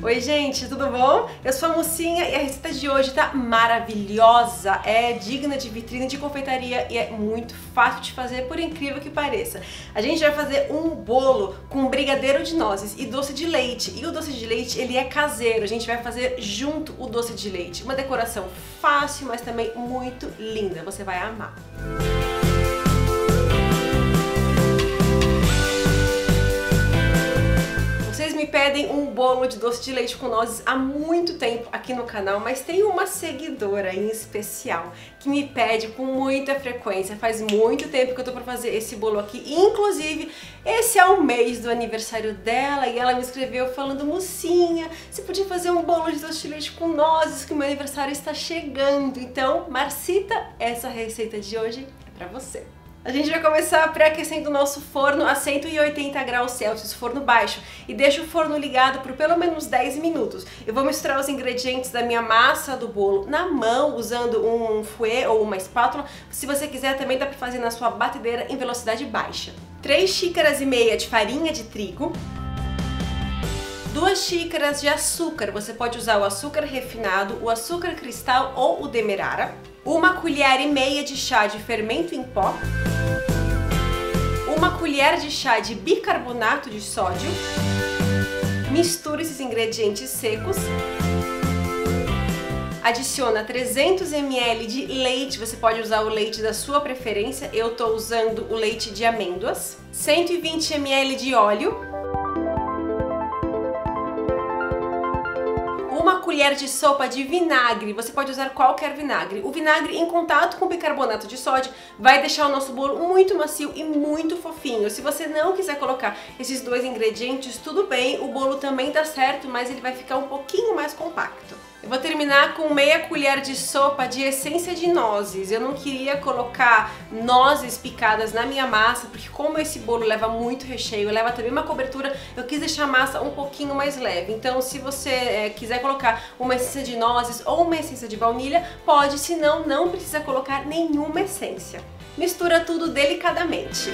Oi gente, tudo bom? Eu sou a Mocinha e a receita de hoje tá maravilhosa, é digna de vitrine de confeitaria e é muito fácil de fazer, por incrível que pareça. A gente vai fazer um bolo com brigadeiro de nozes e doce de leite, e o doce de leite ele é caseiro, a gente vai fazer junto o doce de leite. Uma decoração fácil, mas também muito linda, você vai amar. Vocês me pedem um bolo de doce de leite com nozes há muito tempo aqui no canal, mas tem uma seguidora em especial que me pede com muita frequência. Faz muito tempo que eu tô pra fazer esse bolo aqui, inclusive esse é o mês do aniversário dela e ela me escreveu falando: Mocinha, você podia fazer um bolo de doce de leite com nozes que o meu aniversário está chegando. Então, Marcita, essa receita de hoje é pra você. A gente vai começar pré-aquecendo o nosso forno a 180 graus Celsius, forno baixo, e deixa o forno ligado por pelo menos 10 minutos. Eu vou misturar os ingredientes da minha massa do bolo na mão, usando um fouet ou uma espátula. Se você quiser, também dá para fazer na sua batedeira em velocidade baixa. 3 xícaras e meia de farinha de trigo. 2 xícaras de açúcar, você pode usar o açúcar refinado, o açúcar cristal ou o demerara. 1 colher e meia de chá de fermento em pó. 1 colher de chá de bicarbonato de sódio. Misture esses ingredientes secos. Adiciona 300 ml de leite, você pode usar o leite da sua preferência, eu estou usando o leite de amêndoas. 120 ml de óleo. 1 colher de sopa de vinagre, você pode usar qualquer vinagre. O vinagre em contato com o bicarbonato de sódio vai deixar o nosso bolo muito macio e muito fofinho. Se você não quiser colocar esses 2 ingredientes, tudo bem, o bolo também dá certo, mas ele vai ficar um pouquinho mais compacto. Eu vou terminar com meia colher de sopa de essência de nozes. Eu não queria colocar nozes picadas na minha massa, porque como esse bolo leva muito recheio, leva também uma cobertura, eu quis deixar a massa um pouquinho mais leve. Então se você quiser colocar uma essência de nozes ou uma essência de baunilha, pode, senão não precisa colocar nenhuma essência. Mistura tudo delicadamente.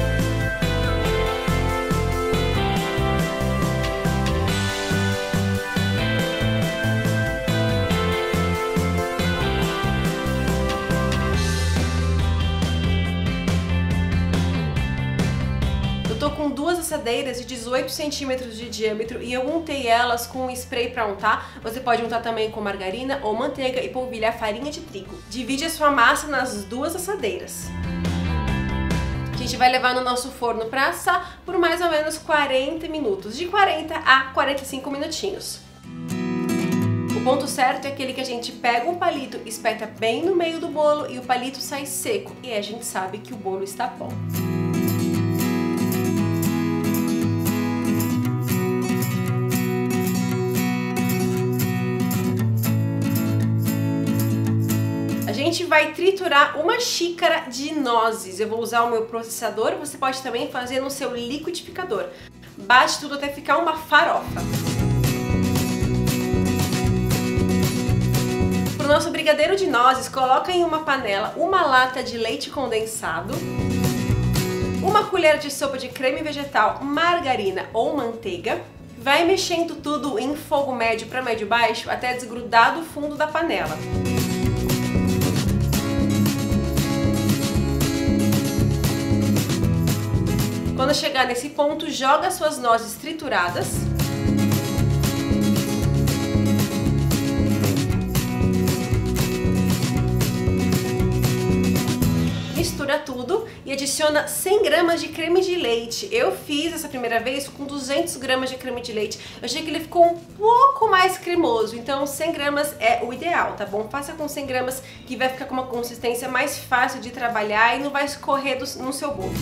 Eu tô com 2 assadeiras de 18 centímetros de diâmetro e eu untei elas com um spray para untar. Você pode untar também com margarina ou manteiga e polvilhar farinha de trigo. Divide a sua massa nas 2 assadeiras. A gente vai levar no nosso forno para assar por mais ou menos 40 minutos, de 40 a 45 minutinhos. O ponto certo é aquele que a gente pega um palito, espeta bem no meio do bolo e o palito sai seco e a gente sabe que o bolo está bom. A gente vai triturar 1 xícara de nozes. Eu vou usar o meu processador, você pode também fazer no seu liquidificador. Bate tudo até ficar uma farofa. Para o nosso brigadeiro de nozes, coloca em uma panela 1 lata de leite condensado, 1 colher de sopa de creme vegetal, margarina ou manteiga. Vai mexendo tudo em fogo médio para médio baixo até desgrudar do fundo da panela. Quando chegar nesse ponto, joga suas nozes trituradas. Mistura tudo e adiciona 100 gramas de creme de leite. Eu fiz essa primeira vez com 200 gramas de creme de leite. Eu achei que ele ficou um pouco mais cremoso, então 100 gramas é o ideal, tá bom? Faça com 100 gramas que vai ficar com uma consistência mais fácil de trabalhar e não vai escorrer no seu bolo.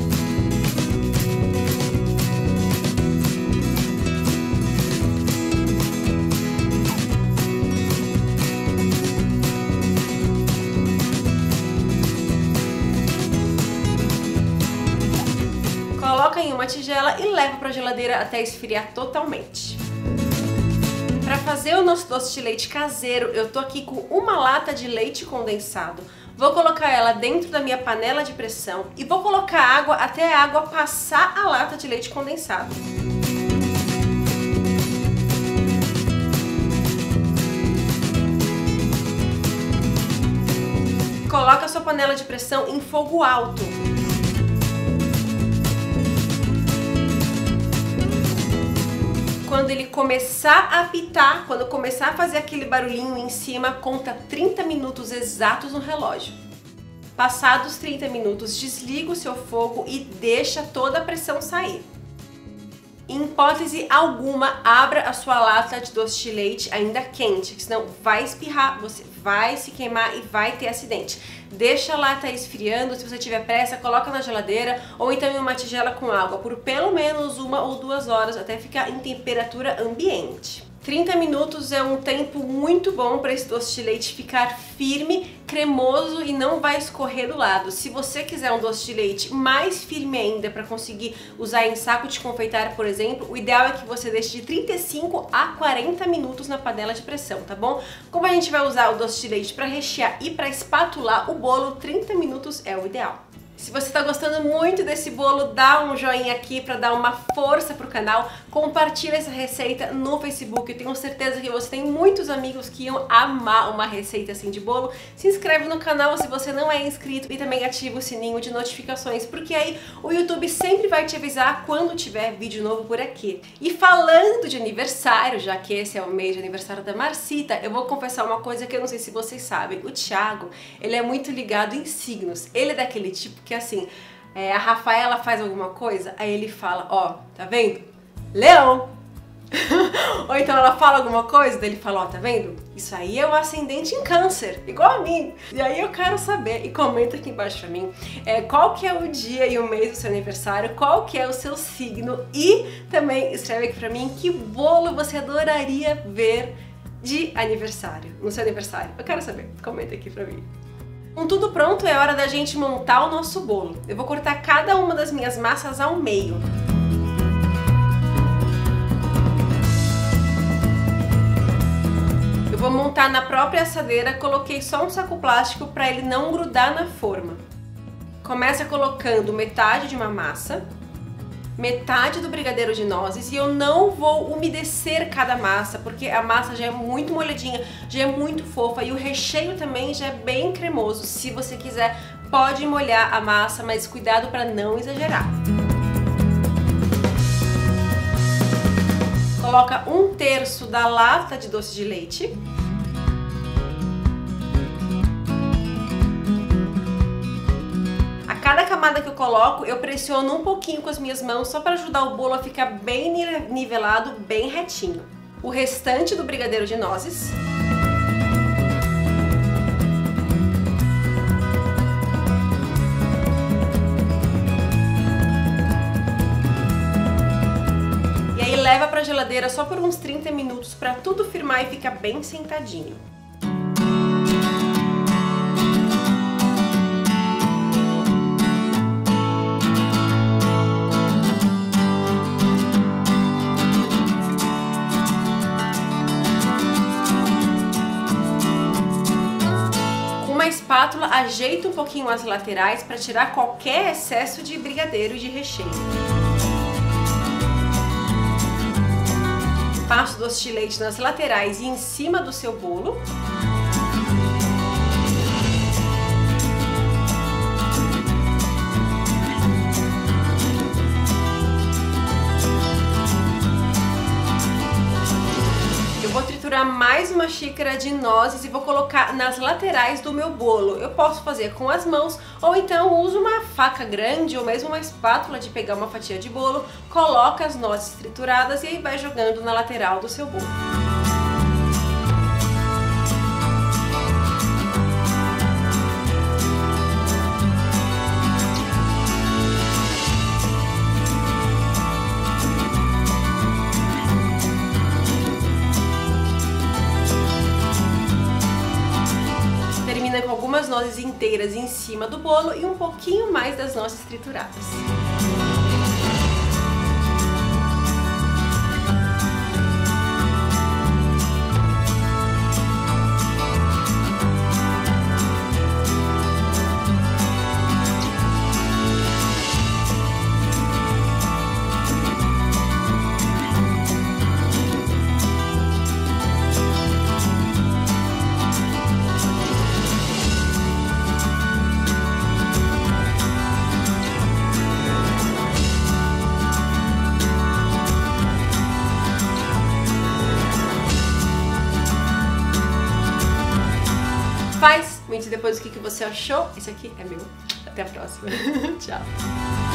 Coloca em uma tigela e leva para a geladeira até esfriar totalmente. Para fazer o nosso doce de leite caseiro, eu tô aqui com 1 lata de leite condensado. Vou colocar ela dentro da minha panela de pressão e vou colocar água até a água passar a lata de leite condensado. coloca a sua panela de pressão em fogo alto. Quando ele começar a apitar, quando começar a fazer aquele barulhinho em cima, conta 30 minutos exatos no relógio. Passados 30 minutos, desliga o seu fogo e deixa toda a pressão sair. Em hipótese alguma, abra a sua lata de doce de leite ainda quente, senão vai espirrar, você vai se queimar e vai ter acidente. Deixa a lata esfriando, se você tiver pressa, coloca na geladeira ou então em uma tigela com água por pelo menos 1 ou 2 horas até ficar em temperatura ambiente. 30 minutos é um tempo muito bom para esse doce de leite ficar firme, cremoso e não vai escorrer do lado. Se você quiser um doce de leite mais firme ainda para conseguir usar em saco de confeitar, por exemplo, o ideal é que você deixe de 35 a 40 minutos na panela de pressão, tá bom? Como a gente vai usar o doce de leite para rechear e para espatular o bolo, 30 minutos é o ideal. Se você está gostando muito desse bolo, dá um joinha aqui para dar uma força pro canal, compartilha essa receita no Facebook, eu tenho certeza que você tem muitos amigos que iam amar uma receita assim de bolo. Se inscreve no canal se você não é inscrito e também ativa o sininho de notificações, porque aí o YouTube sempre vai te avisar quando tiver vídeo novo por aqui. E falando de aniversário, já que esse é o mês de aniversário da Marcita, eu vou confessar uma coisa que eu não sei se vocês sabem, o Thiago, ele é muito ligado em signos, ele é daquele tipo que assim, a Rafaela faz alguma coisa, aí ele fala, ó, tá vendo? Leão! Ou então ela fala alguma coisa, daí ele fala, ó, tá vendo? Isso aí é o ascendente em câncer, igual a mim. E aí eu quero saber, e comenta aqui embaixo pra mim, qual que é o dia e o mês do seu aniversário, qual que é o seu signo e também escreve aqui pra mim que bolo você adoraria ver de aniversário, no seu aniversário. Eu quero saber, comenta aqui pra mim. Com tudo pronto, é hora da gente montar o nosso bolo. Eu vou cortar cada uma das minhas massas ao meio. Eu vou montar na própria assadeira, coloquei só um saco plástico para ele não grudar na forma. Começa colocando metade de uma massa, metade do brigadeiro de nozes, e eu não vou umedecer cada massa, porque a massa já é muito molhadinha, já é muito fofa e o recheio também já é bem cremoso. Se você quiser, pode molhar a massa, mas cuidado para não exagerar. Coloca 1/3 da lata de doce de leite. Cada camada que eu coloco, eu pressiono um pouquinho com as minhas mãos só para ajudar o bolo a ficar bem nivelado, bem retinho. O restante do brigadeiro de nozes. E aí leva para a geladeira só por uns 30 minutos para tudo firmar e ficar bem sentadinho. Espátula, ajeita um pouquinho as laterais para tirar qualquer excesso de brigadeiro e de recheio. Passo doce de leite nas laterais e em cima do seu bolo. Vou triturar mais uma xícara de nozes e vou colocar nas laterais do meu bolo. Eu posso fazer com as mãos ou então uso uma faca grande ou mesmo uma espátula de pegar uma fatia de bolo, coloca as nozes trituradas e aí vai jogando na lateral do seu bolo. Com algumas nozes inteiras em cima do bolo e um pouquinho mais das nozes trituradas. faz, comente depois o que você achou. Esse aqui é meu. Até a próxima. Tchau.